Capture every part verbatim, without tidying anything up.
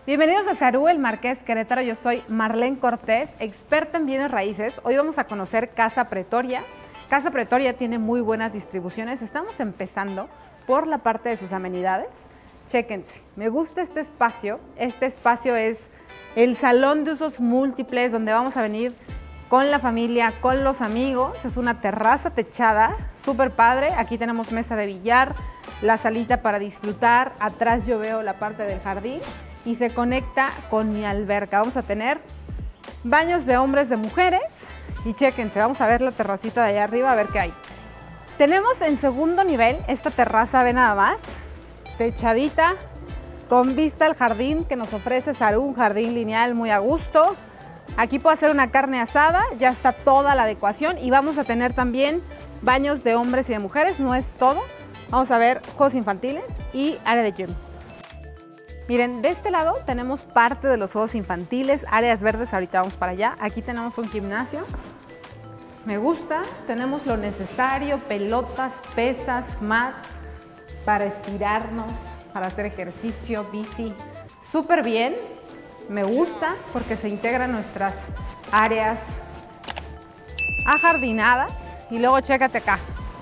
Bienvenidos a Sarú, el Marqués Querétaro. Yo soy Marlene Cortés, experta en bienes raíces. Hoy vamos a conocer Casa Pretoria. Casa Pretoria tiene muy buenas distribuciones. Estamos empezando por la parte de sus amenidades. Chéquense, me gusta este espacio. Este espacio es el salón de usos múltiples donde vamos a venir con la familia, con los amigos. Es una terraza techada, súper padre. Aquí tenemos mesa de billar, la salita para disfrutar. Atrás yo veo la parte del jardín y se conecta con mi alberca. Vamos a tener baños de hombres, de mujeres. Y chéquense, vamos a ver la terracita de allá arriba, a ver qué hay. Tenemos en segundo nivel esta terraza, ve nada más, techadita, con vista al jardín que nos ofrece Sarú, un jardín lineal muy a gusto. Aquí puedo hacer una carne asada, ya está toda la adecuación y vamos a tener también baños de hombres y de mujeres, no es todo. Vamos a ver juegos infantiles y área de gym. Miren, de este lado tenemos parte de los juegos infantiles, áreas verdes, ahorita vamos para allá. Aquí tenemos un gimnasio, me gusta, tenemos lo necesario, pelotas, pesas, mats, para estirarnos, para hacer ejercicio, bici, súper bien. Me gusta porque se integran nuestras áreas ajardinadas. Y luego chécate acá.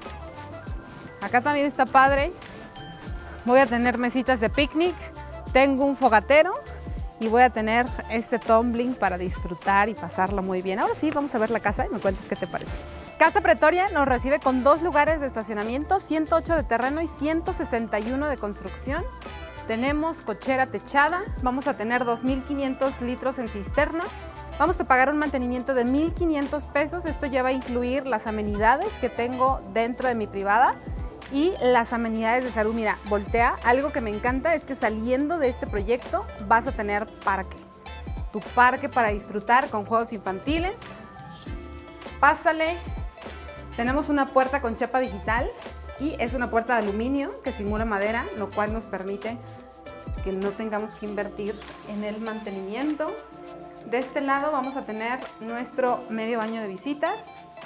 Acá también está padre. Voy a tener mesitas de picnic. Tengo un fogatero y voy a tener este tumbling para disfrutar y pasarlo muy bien. Ahora sí, vamos a ver la casa y me cuentas qué te parece. Casa Pretoria nos recibe con dos lugares de estacionamiento, ciento ocho de terreno y ciento sesenta y uno de construcción. Tenemos cochera techada, vamos a tener dos mil quinientos litros en cisterna. Vamos a pagar un mantenimiento de mil quinientos pesos. Esto ya va a incluir las amenidades que tengo dentro de mi privada y las amenidades de Sarú. Mira, voltea. Algo que me encanta es que saliendo de este proyecto vas a tener parque. Tu parque para disfrutar con juegos infantiles. Pásale. Tenemos una puerta con chapa digital y es una puerta de aluminio que simula madera, lo cual nos permite que no tengamos que invertir en el mantenimiento. De este lado vamos a tener nuestro medio baño de visitas.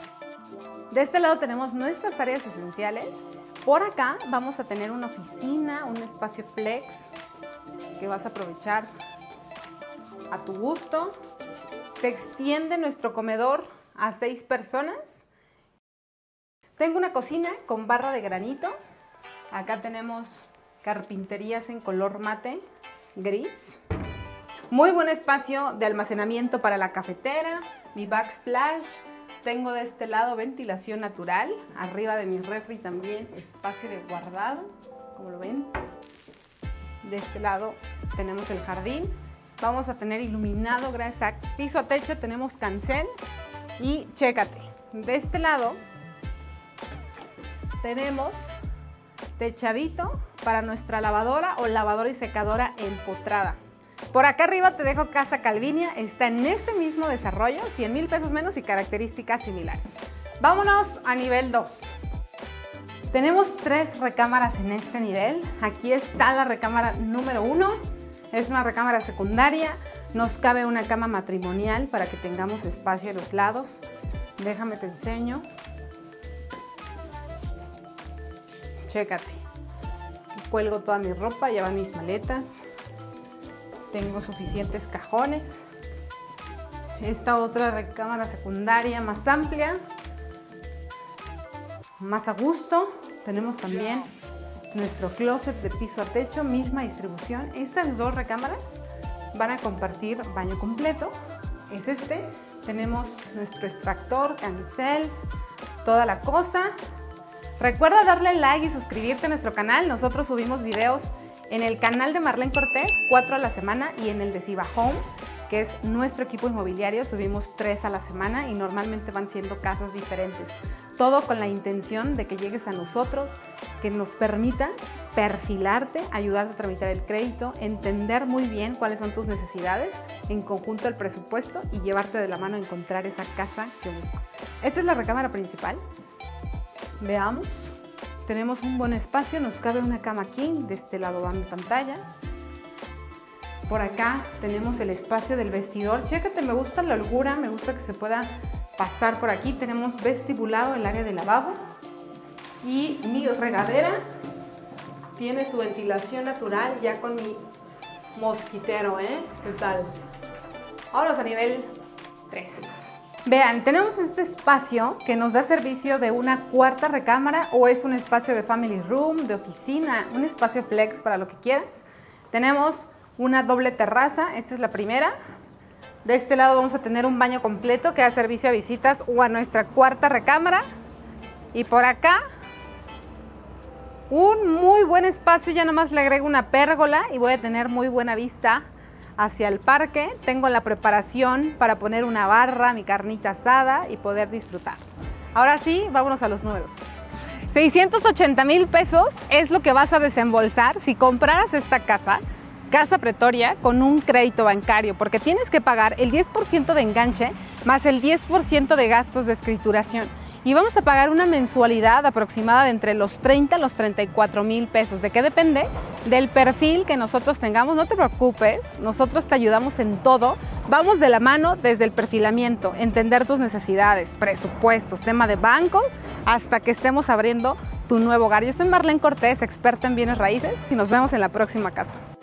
De este lado tenemos nuestras áreas esenciales. Por acá vamos a tener una oficina, un espacio flex que vas a aprovechar a tu gusto. Se extiende nuestro comedor a seis personas. Tengo una cocina con barra de granito. Acá tenemos carpinterías en color mate gris. Muy buen espacio de almacenamiento para la cafetera, mi backsplash. Tengo de este lado ventilación natural. Arriba de mi refri también espacio de guardado, como lo ven. De este lado tenemos el jardín. Vamos a tener iluminado gracias a piso a techo. Tenemos cancel y chécate. De este lado tenemos techadito para nuestra lavadora o lavadora y secadora empotrada. Por acá arriba te dejo Casa Calvinia, está en este mismo desarrollo, cien mil pesos menos y características similares. Vámonos a nivel dos. Tenemos tres recámaras en este nivel. Aquí está la recámara número uno, es una recámara secundaria, nos cabe una cama matrimonial para que tengamos espacio a los lados. Déjame te enseño. Chécate, cuelgo toda mi ropa, ya van mis maletas. Tengo suficientes cajones. Esta otra recámara secundaria más amplia, más a gusto. Tenemos también nuestro closet de piso a techo, misma distribución. Estas dos recámaras van a compartir baño completo. Es este. Tenemos nuestro extractor, cancel, toda la cosa. Recuerda darle like y suscribirte a nuestro canal. Nosotros subimos videos en el canal de Marlene Cortés, cuatro a la semana, y en el de Siva Home, que es nuestro equipo inmobiliario, subimos tres a la semana y normalmente van siendo casas diferentes. Todo con la intención de que llegues a nosotros, que nos permitas perfilarte, ayudarte a tramitar el crédito, entender muy bien cuáles son tus necesidades, en conjunto el presupuesto y llevarte de la mano a encontrar esa casa que buscas. Esta es la recámara principal. Veamos. Tenemos un buen espacio, nos cabe una cama king, de este lado va mi pantalla. Por acá tenemos el espacio del vestidor. Chécate, me gusta la holgura, me gusta que se pueda pasar por aquí. Tenemos vestibulado el área de lavabo y mi regadera tiene su ventilación natural ya con mi mosquitero, ¿eh? ¿Qué tal? Vámonos a nivel tres. Vean, tenemos este espacio que nos da servicio de una cuarta recámara o es un espacio de family room, de oficina, un espacio flex para lo que quieras. Tenemos una doble terraza, esta es la primera. De este lado vamos a tener un baño completo que da servicio a visitas o a nuestra cuarta recámara. Y por acá, un muy buen espacio, ya nomás le agrego una pérgola y voy a tener muy buena vista hacia el parque. Tengo la preparación para poner una barra, mi carnita asada y poder disfrutar. Ahora sí, vámonos a los números. seiscientos ochenta mil pesos es lo que vas a desembolsar si compraras esta casa, Casa Pretoria, con un crédito bancario, porque tienes que pagar el diez por ciento de enganche más el diez por ciento de gastos de escrituración. Y vamos a pagar una mensualidad aproximada de entre los treinta a los treinta y cuatro mil pesos. ¿De qué depende? Del perfil que nosotros tengamos. No te preocupes, nosotros te ayudamos en todo. Vamos de la mano desde el perfilamiento, entender tus necesidades, presupuestos, tema de bancos, hasta que estemos abriendo tu nuevo hogar. Yo soy Marlene Cortés, experta en bienes raíces, y nos vemos en la próxima casa.